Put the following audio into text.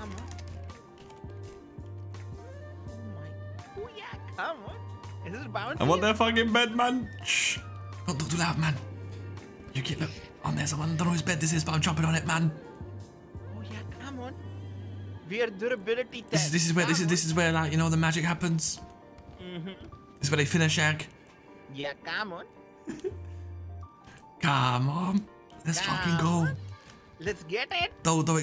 come on. Oh my. Oh yeah, come on. This is bouncing. I'm on their fucking bed, man. Shh. Don't talk too loud, man. You get look. On there's someone. I don't know whose bed this is, but I'm jumping on it, man. Oh yeah, come on. We are durability test. This is where like, you know, the magic happens. This is where they finish Shag. Yeah, come on. Come on. Let's fucking go. Let's get it. Don't